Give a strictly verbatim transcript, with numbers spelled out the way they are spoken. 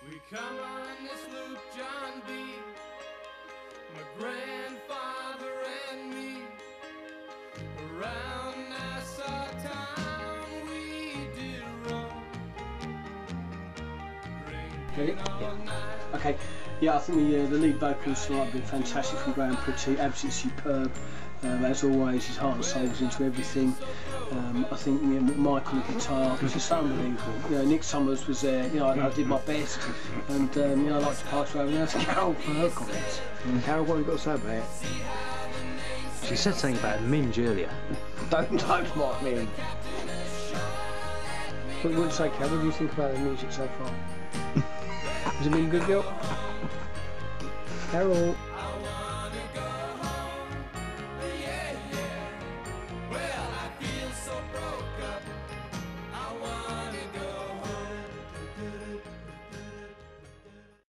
We come on this loop, John B., my grandfather and me, around Nassau town we did roam. Ready? Yeah. Okay. Yeah, I think the uh, the lead vocals tonight have been fantastic from Graham Pretty, absolutely superb. Um, as always, his heart and soul was into everything. Um, I think you know, Michael on the guitar was just unbelievable. You know, Nick Summers was there. You know, I, I did my best, and um, you know, I'd like to pass over now to Carol for her comments. Mm, Carol, what have you got to say about it? She said something about Minge earlier. Don't don't mark me. What would you say, Carol? What do you think about the music so far? Has it been a good girl? Carol.